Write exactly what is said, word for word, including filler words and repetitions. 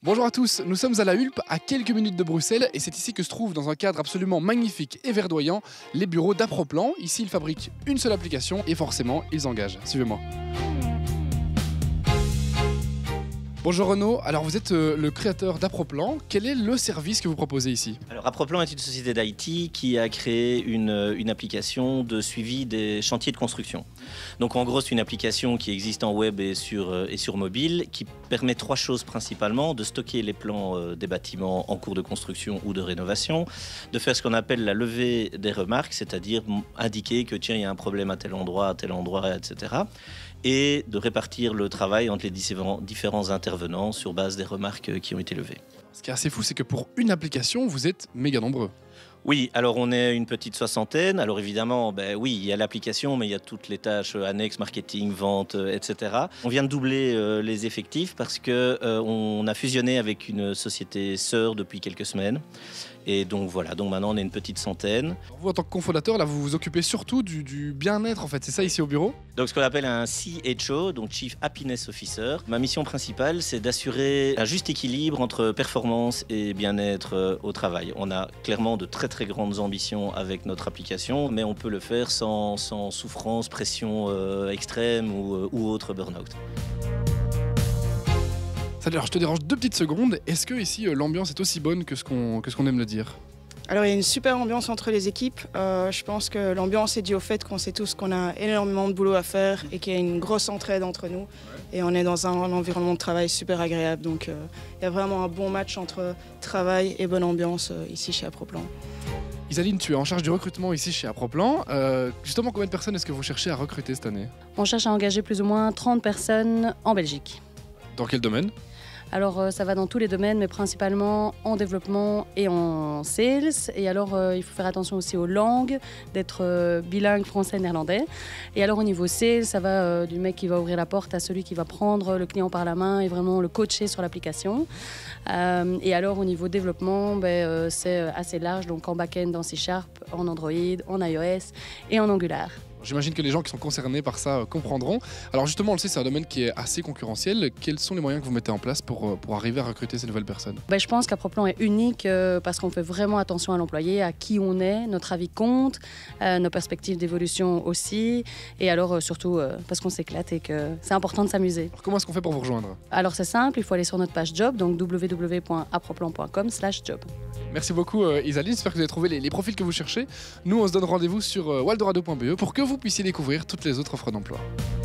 Bonjour à tous, nous sommes à la Hulpe, à quelques minutes de Bruxelles, et c'est ici que se trouvent, dans un cadre absolument magnifique et verdoyant, les bureaux d'Aproplan. Ici, ils fabriquent une seule application et forcément, ils engagent. Suivez-moi. Bonjour Renaud, alors vous êtes euh, le créateur d'Aproplan. Quel est le service que vous proposez ici? Alors Aproplan est une société d'I T qui a créé une, une application de suivi des chantiers de construction. Donc en gros, c'est une application qui existe en web et sur, et sur mobile, qui permet trois choses principalement: de stocker les plans euh, des bâtiments en cours de construction ou de rénovation, de faire ce qu'on appelle la levée des remarques, c'est-à-dire indiquer que tiens, il y a un problème à tel endroit, à tel endroit, et cetera. Et de répartir le travail entre les différents, différents intervenants sur base des remarques qui ont été levées. Ce qui est assez fou, c'est que pour une application, vous êtes méga nombreux. Oui, alors on est une petite soixantaine. Alors évidemment, ben oui, il y a l'application, mais il y a toutes les tâches annexes, marketing, vente, et cetera. On vient de doubler euh, les effectifs parce que euh, on a fusionné avec une société sœur depuis quelques semaines. Et donc voilà, donc maintenant on est une petite centaine. Vous, en tant que cofondateur, là, vous vous occupez surtout du, du bien-être, en fait. C'est ça ici au bureau? Donc ce qu'on appelle un C H O, donc Chief Happiness Officer. Ma mission principale, c'est d'assurer un juste équilibre entre performance et bien-être euh, au travail. On a clairement de très très grandes ambitions avec notre application, mais on peut le faire sans, sans souffrance, pression euh, extrême ou, euh, ou autre burn-out. Salut, alors je te dérange deux petites secondes. Est-ce que ici euh, l'ambiance est aussi bonne que ce qu'on que ce qu'on aime le dire? Alors il y a une super ambiance entre les équipes. Euh, je pense que l'ambiance est due au fait qu'on sait tous qu'on a énormément de boulot à faire et qu'il y a une grosse entraide entre nous. Et on est dans un, un environnement de travail super agréable. Donc euh, il y a vraiment un bon match entre travail et bonne ambiance euh, ici chez Aproplan. Isaline, tu es en charge du recrutement ici chez Aproplan. Euh, justement, combien de personnes est-ce que vous cherchez à recruter cette année? On cherche à engager plus ou moins trente personnes en Belgique. Dans quel domaine? Alors euh, ça va dans tous les domaines, mais principalement en développement et en sales. Et alors euh, il faut faire attention aussi aux langues, d'être euh, bilingue français-néerlandais. Et alors au niveau sales, ça va euh, du mec qui va ouvrir la porte à celui qui va prendre le client par la main et vraiment le coacher sur l'application. Euh, et alors au niveau développement, ben, euh, c'est assez large, donc en back-end, en C Sharp, en Android, en iOS et en Angular. J'imagine que les gens qui sont concernés par ça euh, comprendront. Alors justement, on le sait, c'est un domaine qui est assez concurrentiel. Quels sont les moyens que vous mettez en place pour, euh, pour arriver à recruter ces nouvelles personnes? Ben, je pense qu'Aproplan est unique euh, parce qu'on fait vraiment attention à l'employé, à qui on est, notre avis compte, euh, nos perspectives d'évolution aussi. Et alors euh, surtout euh, parce qu'on s'éclate et que c'est important de s'amuser. Alors, comment est-ce qu'on fait pour vous rejoindre? Alors c'est simple, il faut aller sur notre page job, donc w w w point aproplan point com slash job. Merci beaucoup euh, Isaline, j'espère que vous avez trouvé les, les profils que vous cherchez. Nous, on se donne rendez-vous sur euh, waldorado point b e pour que vous puissiez découvrir toutes les autres offres d'emploi.